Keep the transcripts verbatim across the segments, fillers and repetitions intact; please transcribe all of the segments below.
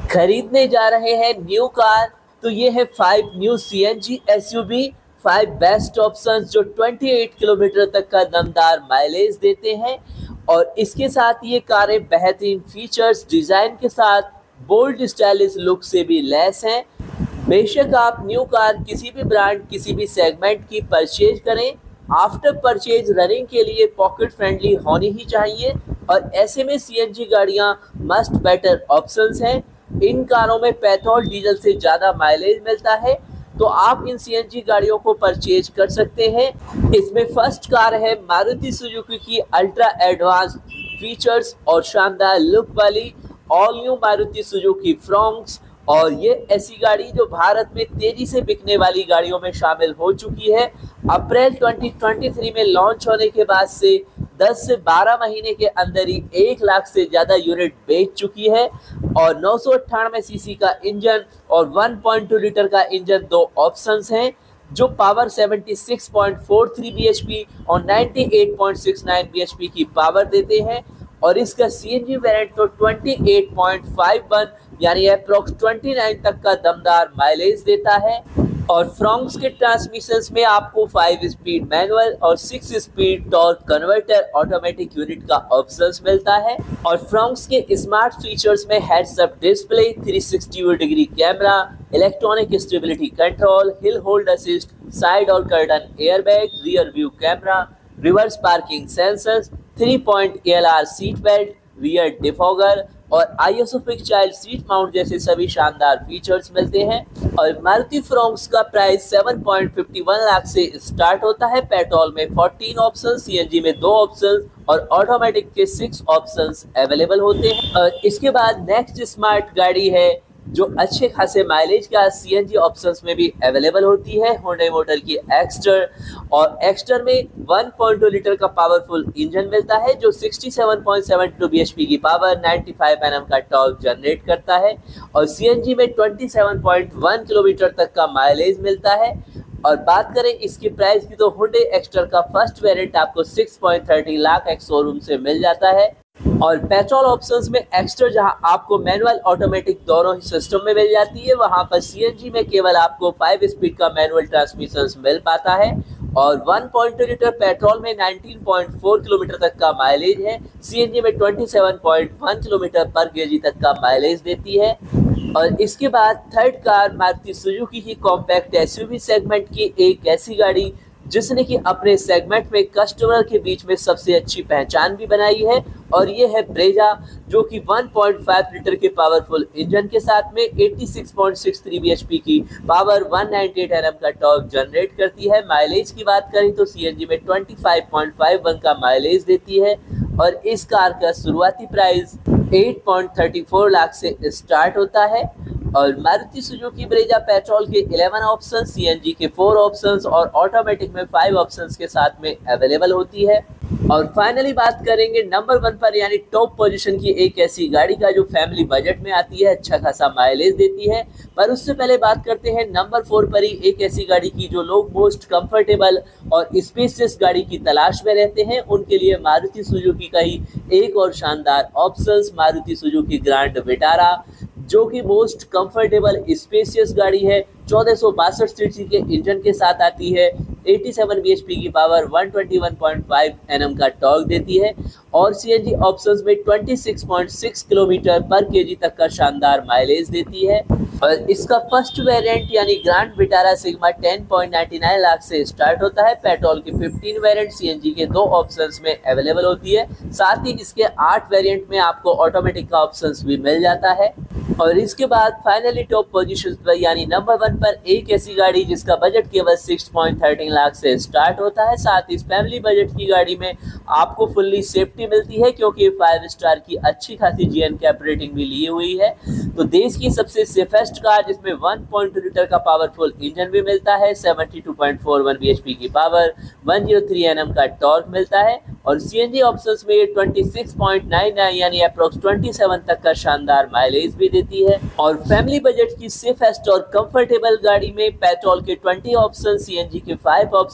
खरीदने जा रहे हैं न्यू कार, तो ये है five new CNG SUV, five best options जो अट्ठाईस किलोमीटर तक का दमदार माइलेज देते हैं। और इसके साथ ये कारें बेहतरीन फीचर्स डिज़ाइन के साथ बोल्ड स्टाइलिश लुक से भी लैस हैं। बेशक आप न्यू कार किसी भी ब्रांड किसी भी सेगमेंट की परचेज करें, आफ्टर परचेज रनिंग के लिए पॉकेट फ्रेंडली होनी ही चाहिए और ऐसे में सीएनजी गाड़ियां मस्ट बेटर ऑप्शंस हैं। इन कारों में पेट्रोल डीजल से ज़्यादा माइलेज मिलता है, तो आप इन सीएनजी गाड़ियों को परचेज कर सकते हैं। इसमें फर्स्ट कार है मारुति सुजुकी की अल्ट्रा एडवांस फीचर्स और शानदार लुक वाली all new Maruti Suzuki Fronx. और ये ऐसी गाड़ी जो भारत में तेजी से बिकने वाली गाड़ियों में शामिल हो चुकी है। अप्रैल दो हज़ार तेईस में लॉन्च होने के बाद से दस से बारह महीने के अंदर ही एक लाख से ज़्यादा यूनिट बेच चुकी है और नौ सौ अट्ठानवे सीसी का इंजन और वन पॉइंट टू लीटर का इंजन दो ऑप्शंस हैं जो पावर छिहत्तर पॉइंट चार तीन बीएचपी और अट्ठानवे पॉइंट छह नौ बीएचपी की पावर देते हैं। और इसका सीएनजी वेरिएंट तो अट्ठाईस पॉइंट पाँच एक यानी अप्रोक्स उनतीस तक का दमदार माइलेज देता है। और फ्रॉन्क्स के ट्रांसमिशंस में आपको फाइव स्पीड मैनुअल और six speed torque converter automatic unit का ऑप्शंस मिलता है। और फ्रॉन्क्स के स्मार्ट फीचर्स में heads up display, three sixty degree camera, electronic stability control, hill hold assist, side और curtain airbag, rear view camera, reverse parking sensors, three point ALR seat belt, rear defogger और isofix child seat mount जैसे सभी शानदार features मिलते हैं। और Maruti Fronx का price सात पॉइंट पाँच एक लाख से स्टार्ट होता है। पेट्रोल में चौदह ऑप्शन, सीएनजी में दो ऑप्शन और ऑटोमेटिक के सिक्स ऑप्शंस अवेलेबल होते हैं। और इसके बाद नेक्स्ट स्मार्ट गाड़ी है जो अच्छे खासे माइलेज का सीएनजी ऑप्शंस में भी अवेलेबल होती है, हुंडई मोटर की एक्स्टर। और एक्स्टर में वन पॉइंट टू लीटर का पावरफुल इंजन मिलता है जो सड़सठ पॉइंट सात दो बीएचपी की पावर, पचानवे एनएम का टॉर्क जनरेट करता है। और सीएनजी में सत्ताईस पॉइंट एक किलोमीटर तक का माइलेज मिलता है। और बात करें इसकी प्राइस की तो हुंडई एक्स्टर का फर्स्ट वेरिएंट आपको छह पॉइंट तीस लाख एक्स शोरूम से मिल जाता है। और पेट्रोल ऑप्शंस में एक्स्टर जहां आपको मैनुअल ऑटोमेटिक दोनों ही सिस्टम में मिल जाती है, वहां पर सीएनजी में केवल आपको फाइव स्पीड का मैनुअल ट्रांसमिशन मिल पाता है। और one point two litre petrol में उन्नीस पॉइंट चार किलोमीटर तक का माइलेज है, सीएनजी में सत्ताईस पॉइंट एक किलोमीटर पर केजी तक का माइलेज देती है। और इसके बाद थर्ड कार मारुति सुजुकी की कॉम्पैक्ट एसयूवी सेगमेंट की एक ऐसी गाड़ी जिसने कि अपने सेगमेंट में कस्टमर के बीच में सबसे अच्छी पहचान भी बनाई है। और ये है ब्रेजा जो कि वन पॉइंट पाँच लीटर के पावरफुल इंजन के साथ में छियासी पॉइंट छह तीन बीएचपी की पावर, एक सौ अट्ठानवे एनएम का टॉर्क जनरेट करती है। माइलेज की बात करें तो सीएनजी में पच्चीस पॉइंट पाँच एक का माइलेज देती है। और इस कार का शुरुआती प्राइस आठ पॉइंट तीन चार लाख से स्टार्ट होता है। और मारुति सुजुकी ब्रेजा पेट्रोल के ग्यारह ऑप्शन, सीएनजी के चार ऑप्शंस और ऑटोमेटिक में पाँच ऑप्शंस के साथ में अवेलेबल होती है। और फाइनली बात करेंगे नंबर वन पर यानी टॉप पोजीशन की एक ऐसी गाड़ी का जो फैमिली बजट में आती है, अच्छा खासा माइलेज देती है। पर उससे पहले बात करते हैं नंबर फोर पर ही एक ऐसी गाड़ी की जो लोग मोस्ट कंफर्टेबल और स्पेशियस गाड़ी की तलाश में रहते हैं, उनके लिए मारुति सुजुकी का ही एक और शानदार options Maruti Suzuki Grand Vitara जो कि मोस्ट कंफर्टेबल स्पेशियस गाड़ी है। चौदह सौ बासठ सीसी के इंजन के साथ आती है, सत्तासी बीएचपी की पावर, एक सौ इक्कीस पॉइंट पाँच एनएम का टॉर्क देती है। और सीएनजी ऑप्शंस में छब्बीस पॉइंट छह किलोमीटर पर केजी तक का शानदार माइलेज देती है। और इसका फर्स्ट वेरिएंट यानी ग्रैंड विटारा सिग्मा दस पॉइंट निन्यानवे लाख से स्टार्ट होता है। पेट्रोल के पंद्रह वेरिएंट, सीएनजी के दो ऑप्शंस में अवेलेबल होती है। साथ ही इसके आठ वेरिएंट में आपको ऑटोमेटिक का ऑप्शंस भी मिल जाता है। और इसके बाद फाइनली टॉप पोजीशन पर यानी नंबर वन पर एक ऐसी गाड़ी जिसका बजट केवल छह पॉइंट एक तीन लाख से स्टार्ट होता है। साथ ही इस फैमिली बजट की गाड़ी में आपको फुल्ली सेफ्टी मिलती है क्योंकि फाइव स्टार की अच्छी खासी जीएन कैप रेटिंग भी ली हुई है। तो देश की सबसे सेफेस्ट कार जिसमें वन पॉइंट टू लीटर का पावरफुल इंजन भी मिलता है, बहत्तर पॉइंट चार एक बीएचपी की पावर, एक सौ तीन एनएम का टॉर्क मिलता है। और सीएनजी ऑप्शंस में छब्बीस पॉइंट नौ नौ यानी अप्रोक्स सत्ताईस तक का शानदार माइलेज भी देती है। और फैमिली बजट की सेफेस्ट और कंफर्टेबल गाड़ी में पेट्रोल के बीस ऑप्शन, सीएनजी के पाँच ऑप्शन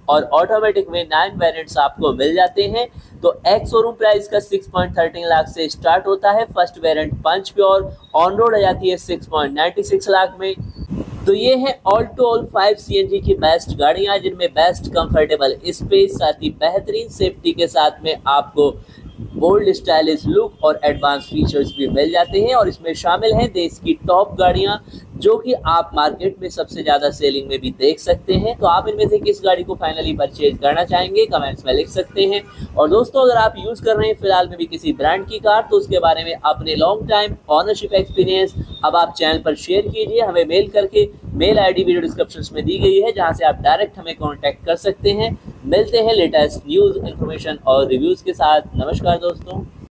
और ऑटोमेटिक में नाइन वेरिएंट्स आपको मिल जाते हैं। तो एक्स शोरूम प्राइस का सिक्स पॉइंट थर्टीन लाख से स्टार्ट होता है। First variant Punch Pure on road आ जाती है six point ninety six lakh में। तो ये है all to all five CNG की बेस्ट गाड़ियां, जिनमें बेस्ट कंफर्टेबल स्पेस, साथ ही बेहतरीन सेफ्टी के साथ में आपको बोल्ड स्टाइलिश लुक और एडवांस फीचर्स भी मिल जाते हैं। और इसमें शामिल हैं देश की टॉप गाड़ियां, जो कि आप मार्केट में सबसे ज़्यादा सेलिंग में भी देख सकते हैं। तो आप इनमें से किस गाड़ी को फाइनली परचेज करना चाहेंगे, कमेंट्स में लिख सकते हैं। और दोस्तों, अगर आप यूज़ कर रहे हैं फिलहाल में भी किसी ब्रांड की कार, तो उसके बारे में अपने लॉन्ग टाइम ऑनरशिप एक्सपीरियंस अब आप चैनल पर शेयर कीजिए हमें मेल करके। मेल आईडी वीडियो डिस्क्रिप्शन में दी गई है, जहां से आप डायरेक्ट हमें कांटेक्ट कर सकते हैं। मिलते हैं लेटेस्ट न्यूज़, इन्फॉर्मेशन और रिव्यूज़ के साथ। नमस्कार दोस्तों।